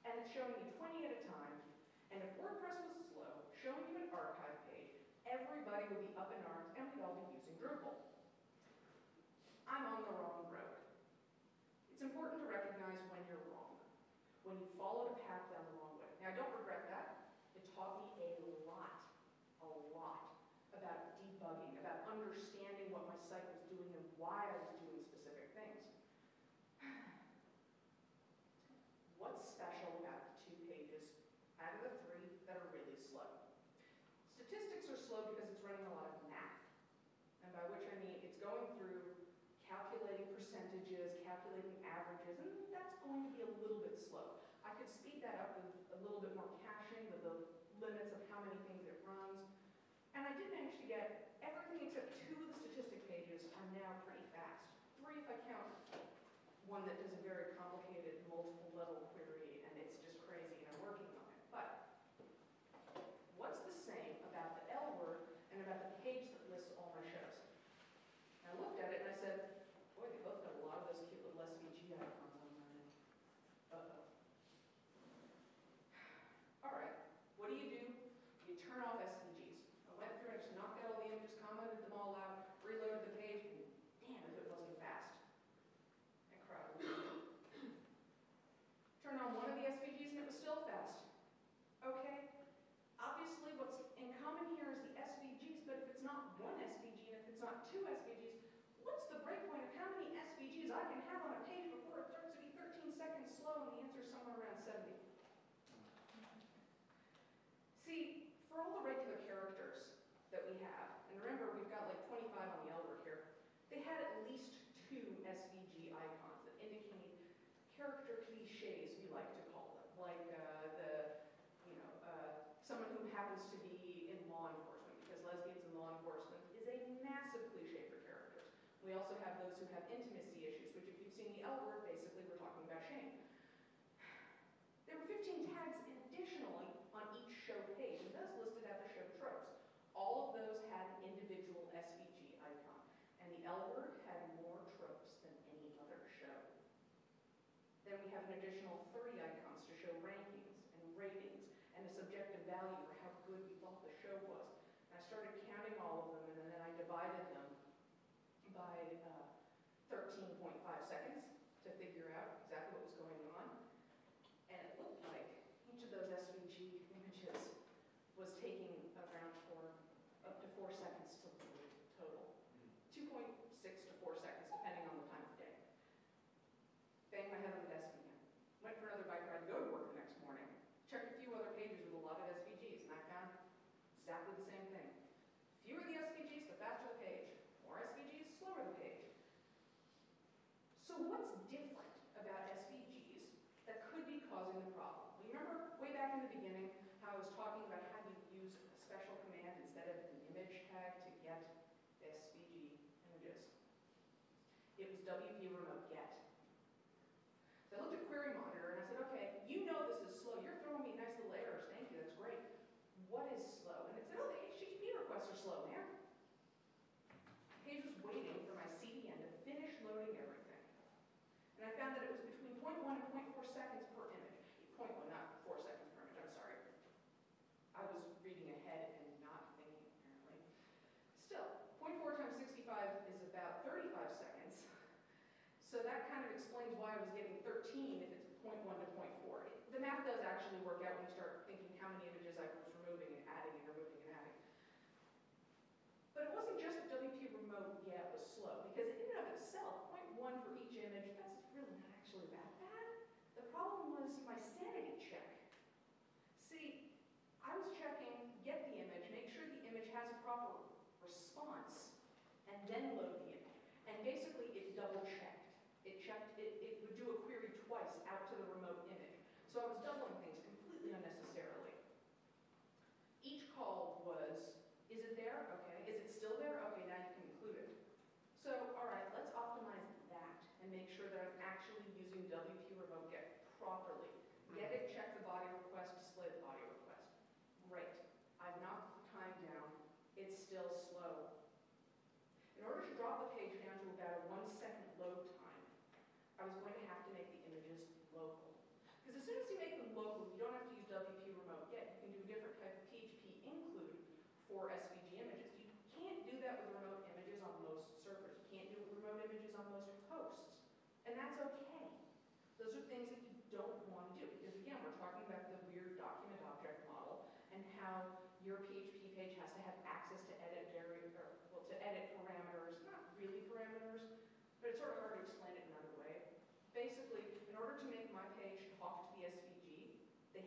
and it's showing you 20 at a time, and if WordPress was slow, showing you an archive page, everybody would be up in arms and we'd all be using Drupal. I'm on the wrong road. It's important to recognize when you're wrong, when you followed a path down the wrong way. Now, I don't regret that. It taught me a lot about debugging, about understanding what my site was doing and why I was doing specific things. What's special about the 2 pages out of the 3 that are really slow? Statistics are slow because it's running a lot of math. And by which I mean it's going through calculating percentages, calculating averages, and that's going to be a little bit slow. I could speed that up with a little bit more caching, with the limits of how many things it runs. And I did manage to get everything except 2 of the statistic pages are now pretty fast. 3 if I count one that does a very complicated multiple level query, and it's just crazy, and I'm working on it. But what's the same about the L word and about the page that lists all my shows? And I looked at it and I said, boy, they both got a lot of those cute little SVG icons on there. Uh-oh. All right, what do? You turn off SVGs. I went through and just knocked out all the images, commented them all out, reloaded the page, and damn if it wasn't fast. And cried. Turned on one of the SVGs and it was still fast. Okay, obviously what's in common here is the SVGs, but if it's not one SVG and if it's not 2 SVGs, what's the breakpoint of how many SVGs I can have on a page before it starts to be 13 seconds slow, and the answer is somewhere around 70. See, for all the regular characters that we have, and remember we've got like 25 on the L word here, they had at least 2 SVG icons that indicate character cliches, we like to call them, like someone who happens to be in law enforcement, because lesbians in law enforcement is a massive cliche for characters. We also have those who have intimacy issues, which if you've seen the L word, basically we're talking about shame. There were 15 tags additionally on each show page, and those listed out the show tropes. All of those had an individual SVG icon, and the L word had more tropes than any other show. Then we have an additional 30 icons to show rankings and ratings and a subjective value for how good we thought the show was. And I started counting all of them, and then I divided them by 13.5 seconds to figure out exactly what was going on. And it looked like each of those SVG images was taking around up to 4 seconds to load total. 2.6 to 4 seconds, depending on the time of day. Banged my head on the desk again. Went for another bike ride to go to work the next morning. Checked a few other pages with a lot of SVGs, and I found exactly the same thing. Fewer the SVGs, the faster the page. More SVGs, slower the page. So what's different about SVGs that could be causing the problem? Well, you remember way back in the beginning how I was talking about how you use a special command instead of an image tag to get SVG images. It was WP remote get. So I looked at Query Monitor and I said, okay, you know this is slow. You're throwing me nice little errors. Thank you, that's great. What is slow? And it said, oh, the HTTP requests are slow, man. The page was waiting for my CDN to finish loading everything. And I found that it was between 0.1 and 0.4 seconds per image. 0.1, not 4 seconds per image, I'm sorry. I was reading ahead and not thinking, apparently. Still, 0.4 times 65 is about 35 seconds. So that kind of explains why I was getting 13 if it's 0.1 to 0.4. The math does actually work out when you start thinking how many images I was removing and adding and removing and adding. But it wasn't just that WP remote get was slow, because in and of itself, 0.1 for each image, that's really not actually that bad. The problem was my sanity check. See, I was checking, get the image, make sure the image has a proper response, and then load the image. And basically, it double-checked. It would do a query twice out to the remote image. So I was doubling things completely unnecessarily. Each call was, is it there? Okay. Is it still there? Okay, now you can include it. So, all right, let's optimize that and make sure that I'm actually using WP remote get properly. Get it, check the body request, display the body request. Great. I've knocked the time down. It's still slow. In order to drop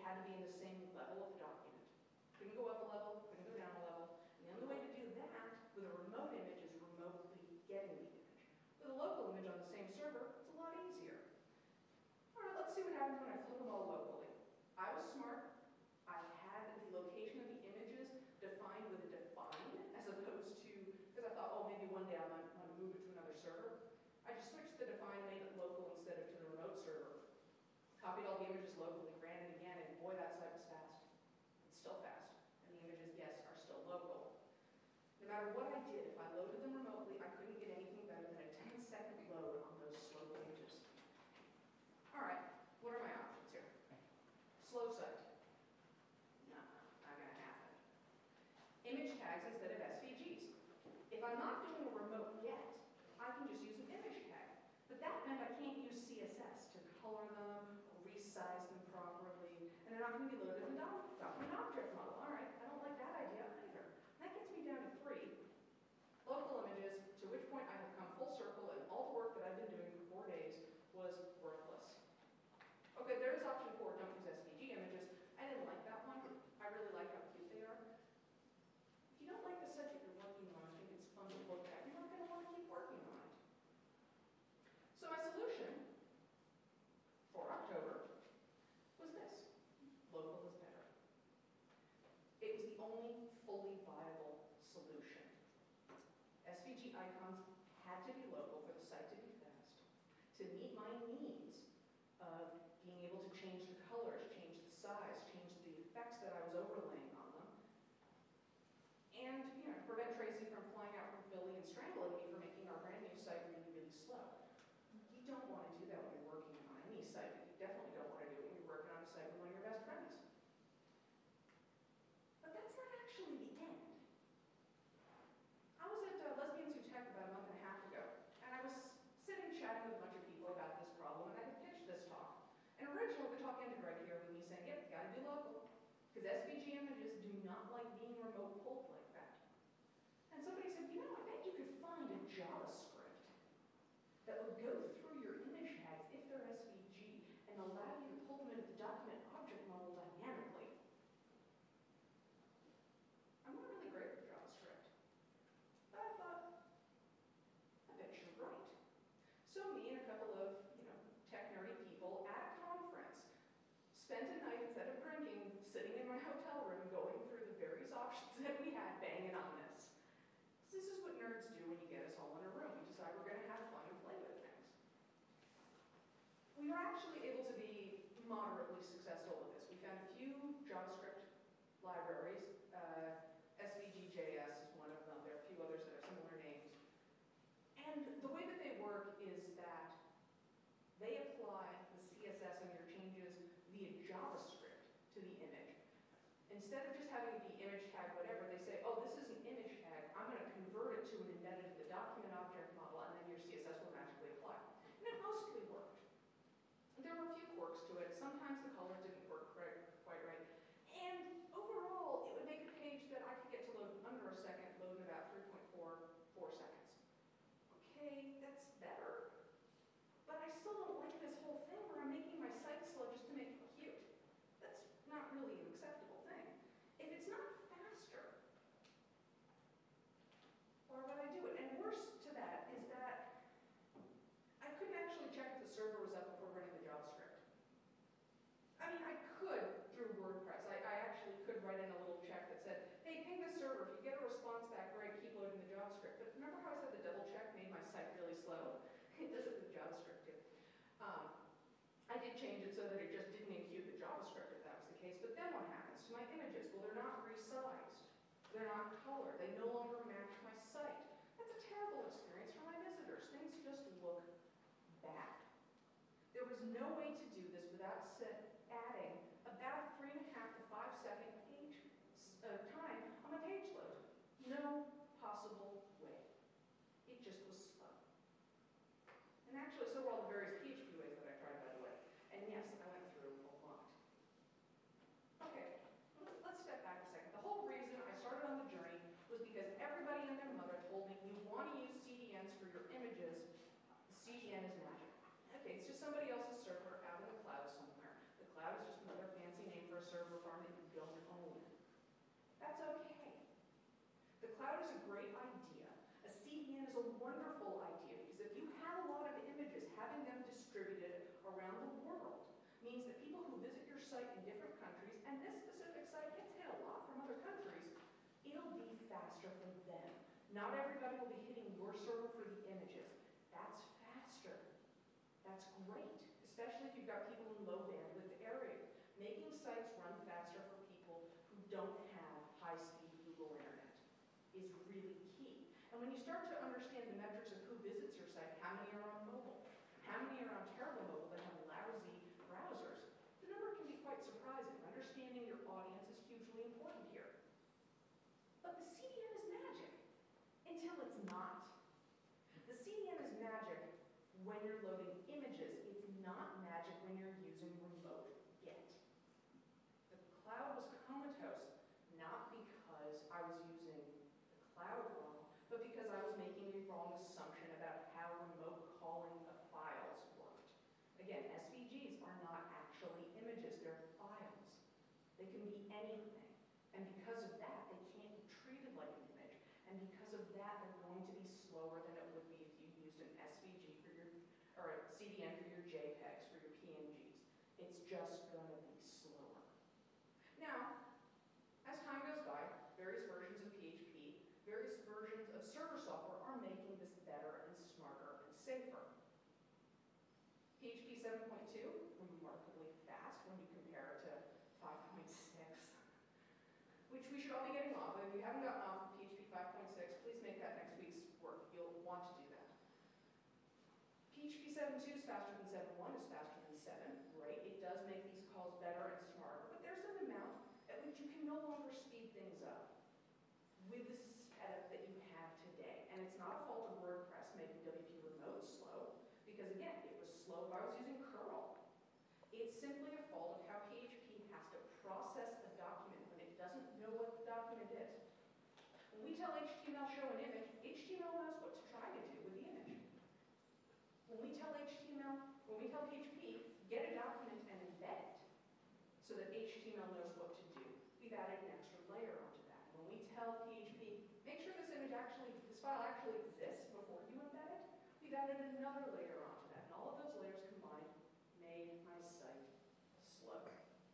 had to be in the same level of the document. Couldn't go up a level, couldn't go down a level. And the only way to do that with a remote image is remotely getting the image. With a local image on the same server, it's a lot easier. All right, let's see what happens when I flip them all locally. I was smart. I had the location of the images defined with a define, as opposed to, because I thought, oh, maybe one day I might want to move it to another server. I just switched the define, made it local instead of to the remote server. Copied all the images locally, ran it again, and boy, that site was fast. It's still fast. And the images, yes, are still local. No matter what I did, if I loaded them remotely, I couldn't get anything better than a 10-second load on those slow pages. All right, what are my options here? Slow site. No, not going to happen. Image tags instead of SVGs. If I'm not doing a remote get, I can just use an image tag. But that meant I can't use CSS to color them or resize them properly, and they're not going to be loaded in the document object model. All right, I don't like that idea either. That gets me down to 3 local images, to which point I have come full circle, and all the work that I've been doing for 4 days was worthless. Okay, there is option 4, don't use SVG images. I didn't like that one. I really like how cute they are. If you don't like the site that you're working on, I think it's fun to look at, you're not going to want to keep working on it. So my solution for October was this. Local is better. It was the only fully viable solution. SVG icons had to be local for the site to be fast, to meet my needs of being able to change the colors, change the size, change the effects that I was overlaying on them, and prevent Tracy from flying out from Philly and strangling me for making our brand new site really, really slow. You don't want to do that when you're working on any site, but you definitely don't want to do it when you're working on a site with one of your best friends. But that's not actually the end. I was at Lesbians Who Tech about a month and a half ago, and I was sitting chatting with a bunch of people about this problem, and I had pitched this talk. And originally the talk ended right here with me saying, yep, it's got to be local, because SVG images do not like being remote pulled like that. And somebody said, I bet you could find a JavaScript that would go through your image tags if they're SVG and allow you to pull them into the document object model dynamically. I'm not really great with JavaScript, but I thought, I bet you're right. So me and a couple of, tech nerdy people at a conference spent a night, instead of drinking, sitting in my hotel room going through the various options that we had, banging on this. This is what nerds do when you get us all in a room. We decide we're going to have fun and play with things. We were actually able to be moderately successful with this. We found a few JavaScript libraries. SVG.js is one of them. There are a few others that have similar names. And the way that they work is that they apply the CSS and your changes via JavaScript to the image. Instead of just having it be image tag whatever, they say, oh, this is an image tag. I'm going to convert it to an embedded to the document object model, and then your CSS will magically apply. And it mostly worked. There were a few quirks to it. Sometimes the color didn't work quite right. And overall, it would make a page that I could get to load in under a second, load in about 3.44 seconds. Okay, that's better. But I still don't like this whole thing where I'm making my site slow just to make it cute. That's not really an acceptable thing. If it's not faster, why would I do it? And worse to that is that I couldn't actually check if the server was up before running the JavaScript. I mean, I could through WordPress. I actually could write in a little check that said, hey, ping the server. If you get a response back, great, keep loading the JavaScript. But remember how I said the double check made my site really slow? It does it with JavaScript too. I did change it so that it just didn't include the JavaScript if that was the case. But then what happens to my images? Well, they're not resized. They're not colored. They no longer match my site. That's a terrible experience for my visitors. Things just look bad. There was no way to do this without adding about 3.5 to 5 second page time on my page load. No possible way. It just was slow. And actually, so were all the various PHP ways that I tried, by the way. And yes, I went through a lot. Okay, let's step back a second. The whole reason I started on the journey was because everybody faster for them. Not everybody will be hitting your server for the images. That's faster. That's great, especially if you've got people in low bandwidth areas. Making sites run faster for people who don't have high-speed Google Internet is really key. And when you start to understand the metrics of who visits your site, how many are on mobile, how many are on terrible mobile that have lousy browsers, the number can be quite surprising. Understanding your audience is hugely important here. But the CDN is magic until it's not. The CDN is magic when you're loading images. It's not magic when you're using remote get. The cloud was comatose, not because I was using the cloud wrong, but because I was making a wrong assumption about how remote calling of files worked. Again, SVGs are not actually images, they're files. They can be anything. And because of that, they can't be treated like an image. And because of that, they're going to be slower than it would be if you used an SVG for your, or a CDN for your JPEGs, for your PNGs. It's just going to be slower. Now, as time goes by, various versions of PHP, various versions of server software are making this better and smarter and safer. PHP 7.2, remarkably fast when you compare it to 5.6, which we should all be getting off. If you haven't gotten off PHP 5.6, please make that next week's work. You'll want to do that. PHP 7.2 is faster than 7.1, is faster than 7, right? It does make these calls better and smarter, but there's an amount at which you can no longer speed things up with the setup that you have today. And it's not a fault of WordPress making WP Remote slow, because again, it was slow if I was using curl. It's simply a fault of how PHP has to process a document when it doesn't know what the document is. When we tell HTML show an image, HTML knows what to try to do with the image. When we tell PHP, get a document and embed it so that HTML knows what to do, we've added an extra layer onto that. When we tell PHP, make sure this file actually exists before you embed it, we've added another layer onto that. And all of those layers combined made my site slow.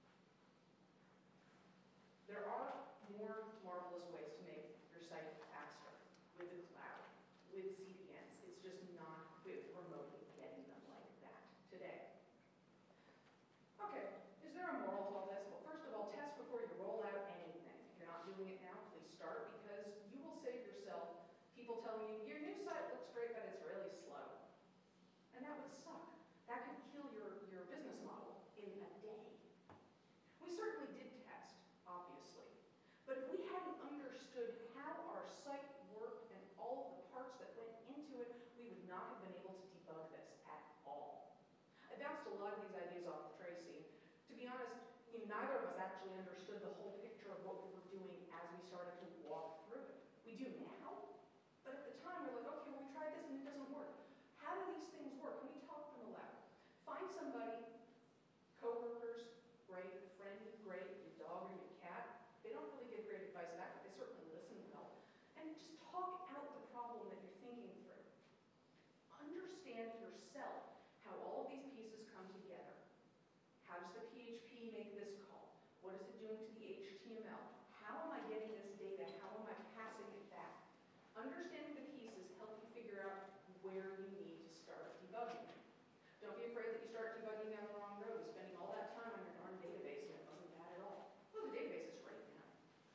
There are more marvelous ways to make your site faster with the cloud, with CDNs. It's just not with remotely getting them like that today. Okay, is there a moral to all this? Well, first of all, test before you roll out anything. If you're not doing it now, please start, because you will save yourself people telling you, your new site looks great, but it's really slow. And that would suck. That could kill your business model in a day. We certainly did test, obviously. But if we hadn't understood how our site worked and all of the parts that went into it, we would not have been able to debug this at all. I bounced a lot of these ideas off of Tracy. To be honest, neither of us actually understood the whole picture of what we were doing as we started to walk through it. We do now, but at the time we're like, okay, well, we tried this and it doesn't work. How do these things work? Can we talk them aloud? Find somebody, coworkers, great, friend, great, your dog or your cat. They don't really give great advice back, but they certainly listen well. And just talk out the problem that you're thinking through. Understand yourself how all of these pieces come together. How does the PHP make this call? What is it doing to the HTML? How am I getting this data? How am I passing it back? Understanding the pieces help you figure out where you need to start debugging. Don't be afraid that you start debugging down the wrong road, spending all that time on your darn database, and it wasn't bad at all. Well, the database is great now.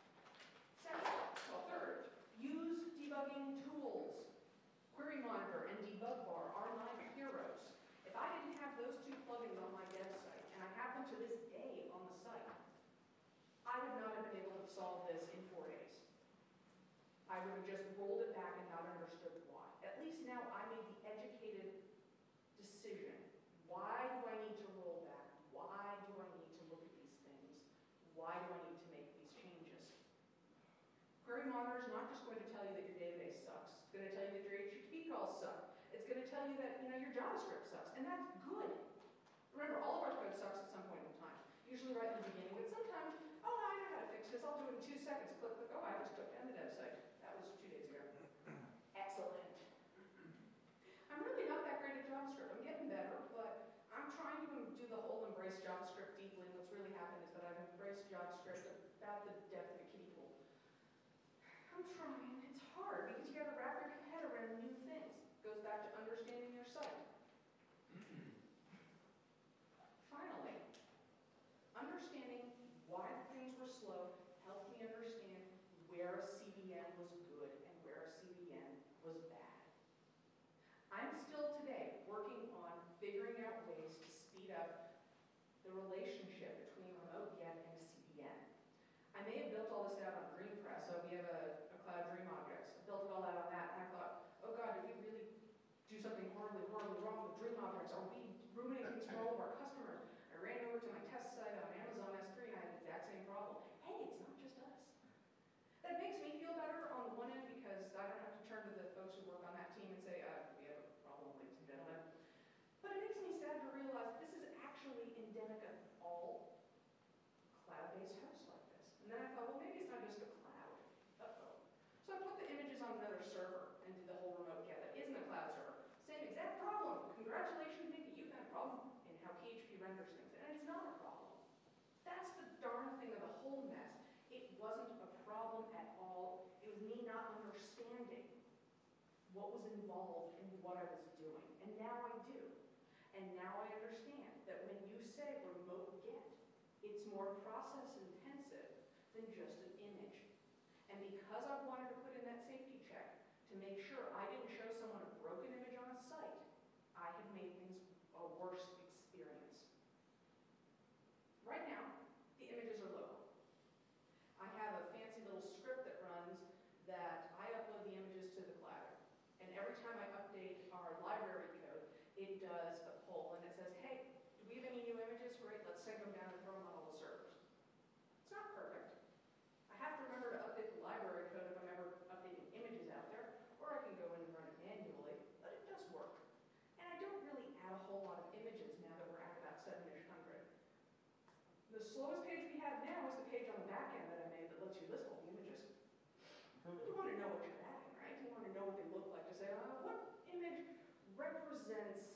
Third, use debugging tools. Query Monitor and Debug Bar are my heroes. If I didn't have those two plugins on my dev site, and I have them to this day on the site, I would not have been able to solve this in 4 days. I would have just rolled it back and not understood why. At least now I made the educated decision. Why do I need to roll back? Why do I need to look at these things? Why do I need to make these changes? Query Monitor is not just going to tell you that your database sucks. It's going to tell you that your HTTP calls suck. It's going to tell you that your JavaScript sucks, and that's good. Remember, all of our code sucks at some point in time. Usually right in the beginning, but sometimes, oh, I know how to fix this. I'll do it in 2 seconds. Click, click. Oh, I just took down the dev site. That was 2 days ago. Excellent. I'm really not that great at JavaScript. I'm getting better, but I'm trying to do the whole embrace JavaScript deeply, and what's really happened is that I've embraced JavaScript about the depth of a kiddie pool. I'm trying. dream objects? Are we ruining things for all of our customers? I ran over to my test site on Amazon S3 and I had the exact same problem. Hey, it's not just us. That makes me feel better on the one end because I don't have to turn to the folks who work on that team and say, we have a problem, ladies and gentlemen. But it makes me sad to realize this is actually endemic of all cloud-based hosts like this. And then I thought, well, maybe it's not just the cloud. Uh-oh. So I put the images on another server and did the whole remote get that isn't a cloud server. Same exact problem. Congratulations, Mika, you found a problem in how PHP renders things. And it's not a problem. That's the darn thing of the whole mess. It wasn't a problem at all. It was me not understanding what was involved in what I was doing. And now I do. And now I understand that when you say remote get, it's more process intensive than just an image. And because I wanted to put in that safety check to make sure I didn't show someone a broken image on a site, I have made things a worse experience. Right now, the images are local. I have a fancy little script that runs that I upload the images to the cloud. And every time I update our library code, it does a poll and it says, hey, do we have any new images? Great, let's sync them down and throw them on all the servers. It's not perfect. I have to remember to update the library code if I'm ever updating images out there, or I can go in and run it manually, but it does work. And I don't really add a whole lot of images now that we're at about 700. The slowest page we have now is the page on the back end that I made that lets you list all the images. You want to know what you're adding, right? You want to know what they look like to say, what image represents